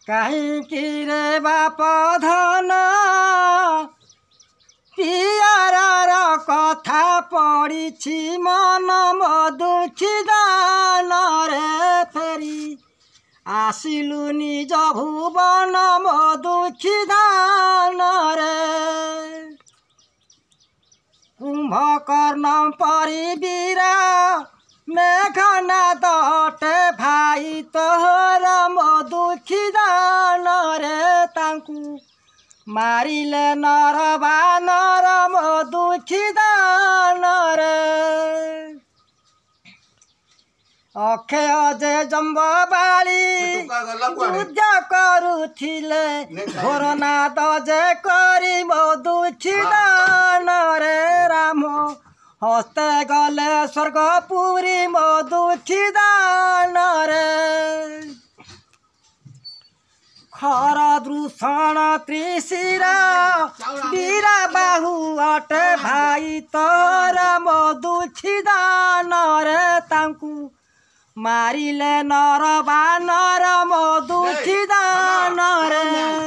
କାହିଁକି ରେ ବାପ ଧନ ପିଆର କଥା ପଡ଼ିଛି ମନ ମୋ ଦୁଃଖୀ ଦାନରେ ଫେରି ଆସିଲୁ ନିଜ ଭୁବନ ମୋ ଦୁଃଖୀ ଦାନରେ କୁମ୍ଭକର୍ଣ୍ଣ ପରି ବୀର ମେଘନାଦ ଅଟେ ଭାଇ ତୋର ମୋ ଦୁଃଖୀ ଦାନରେ ତାଙ୍କୁ ମାରିଲେ ନର ବାନର ମୋ ଦୁଃଖୀ ଦାନରେ ଅକ୍ଷୟ ଯେ ଜମ୍ବବାଳି ଯୁଦ୍ଧ କରୁଥିଲେ ଘୋରନାଦ ଯେ କରି ମୋ ଦୁଃଖୀ ଦାନରେ ରାମ ହସ୍ତେ ଗଲେ ସ୍ୱର୍ଗପୁରୀ ମୋ ଦୁଃଖୀ ଦାନରେ ଖର ଦୃଷଣ ତ୍ରିଶିର ବୀର ବାହୁ ଅଟେ ଭାଇ ତୋର ମୋ ଦୁଃଖୀ ଦାନରେ ତାଙ୍କୁ ମାରିଲେ ନର ବାନର ମୋ ଦୁଃଖୀ ଦାନରେ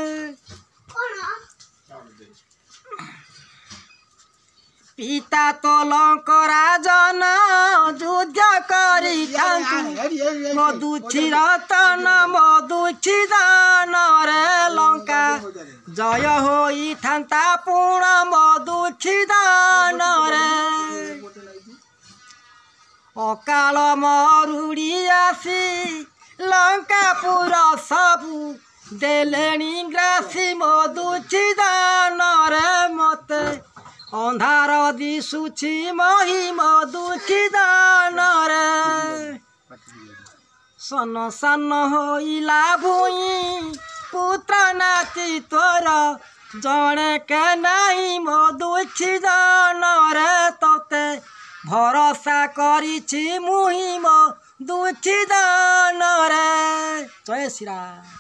ପିତା ତ ଲଙ୍କ ରାଜନ ଯୁଦ୍ଧ କରିଥାନ୍ତୁ ମୋ ଦୁଃଖୀ ରତନ ମୋ ଦୁଃଖୀ ଦାନରେ ଲଙ୍କା ଜୟ ହୋଇଥାନ୍ତା ପୁଣ ମୋ ଦୁଃଖୀ ଦାନରେ ଅକାଳ ମରୁଡ଼ି ଆସି ଲଙ୍କାପୁର ସବୁ ଦେଲେଣି ଗ୍ରାସୀ ମୋ ଦୁଃଖୀ ଦାନରେ ମୋତେ ଅନ୍ଧାର ଦିଶୁଛି ମହି ମୋ ଦୁଃଖୀ ଦାନରେ ସନ ସାନ ହୋଇଲା ଭୂଇଁ ପୁତ୍ର ନାତି ତୋର ଜଣେ କେ ନାହିଁ ମୋ ଦୁଃଖୀ ଦାନରେ ତୋତେ ଭରସା କରିଛି ମୁହିଁ ମୋ ଦୁଃଖୀ ଦାନରେ ଜୟ ଶ୍ରୀରାମ।